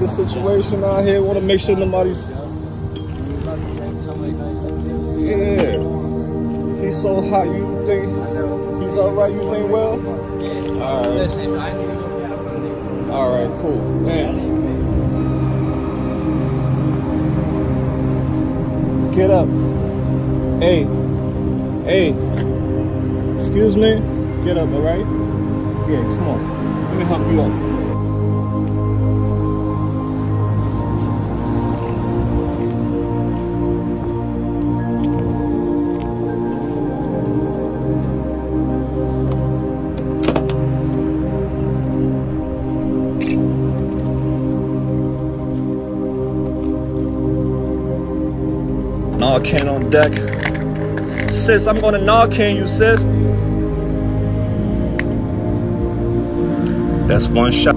nigga situation out here. Want to make sure nobody's. Yeah. He's so hot. You think he's all right? You think well? All right. All right. Cool. Man. Get up. Hey. Hey. Excuse me. Get up. All right. Yeah. Come on. Let me help you up. Narcan on deck. Sis, I'm gonna Narcan you, sis. That's one shot.